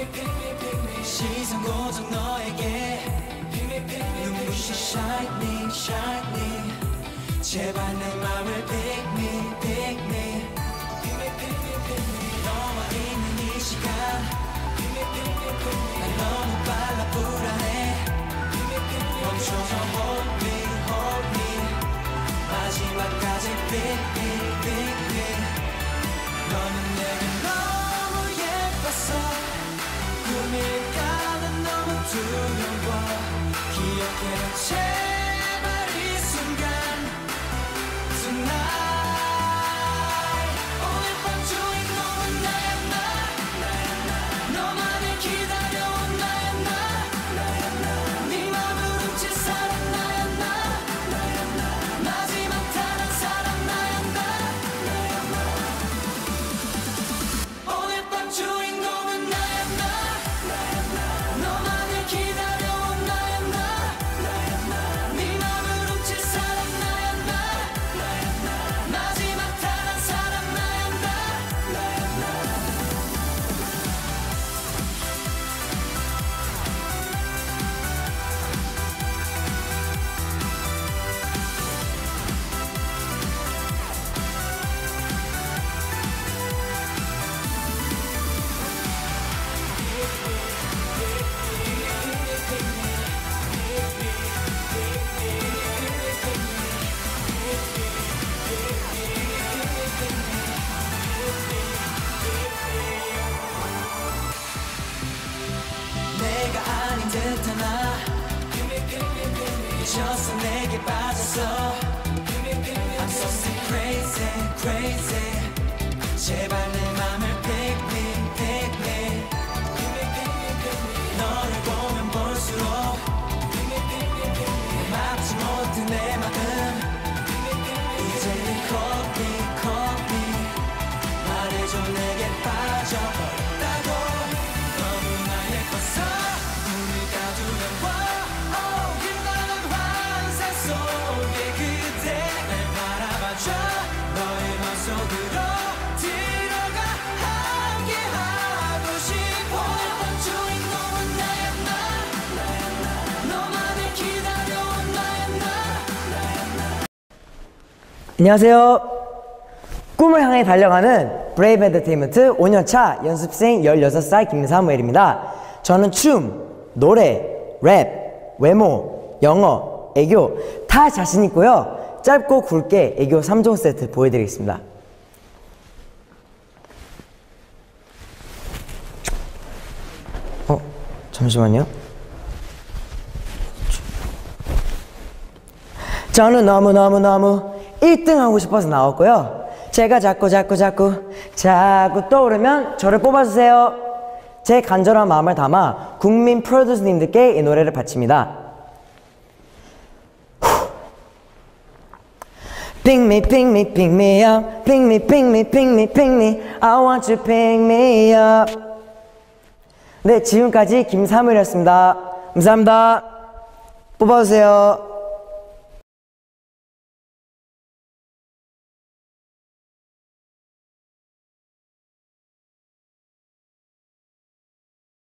시선 고정 너에게 눈부신 shining shining 제발 내 맘을 pick me pick me 너와 있는 이 시간 난 너무 빨라 불안해 멈춰서 hold me hold me 마지막까지 pick me pick me 너는 내게 너무 예뻤어 꿈일까는 너무 두려워 기억해봐 제발 이 순간 Tonight 오늘 밤 주인공은 나야 나 너만을 기다려온 나야 나 네 맘을 훔칠 사람 나야 나 마지막 다른 사람 나야 나 오늘 밤 주인공은 나야 나 너만을 기다려온 나야 나 네 맘을 훔칠 사람 나야 나 마지막 다른 사람 나야 나 내가 아닌 듯하나 미쳤어 내게 빠졌어 I'm so sick crazy crazy 제발 내 맘을 pick me pick me 너를 보면 볼수록 막지 못해 내 맘은 이제는 call me call me 말해줘 내게 빠져버렸다고 너무나 예뻐서 눈을 가두려워 빛나는 환상 속에 그대 날 바라봐줘 너의 맘속으로 들어가 함께하고 싶어 오늘 밤 주인공은 나야 나 너만을 기다려온 나야 나 안녕하세요. 꿈을 향해 달려가는 브레이브 엔터테인먼트 5년차 연습생 16살 김사무엘입니다. 저는 춤, 노래, 랩, 외모, 영어, 애교 다 자신 있고요. 짧고 굵게 애교 3종 세트 보여드리겠습니다. 잠시만요. 저는 너무 1등 하고 싶어서 나왔고요. 제가 자꾸 떠오르면 저를 뽑아주세요. 제 간절한 마음을 담아 국민 프로듀서님들께 이 노래를 바칩니다. Pick me, pick me, pick me up. Pick me, pick me, pick me, pick me. I want you pick me up. 네, 지금까지 김사무엘이었습니다. 감사합니다. 뽑아주세요.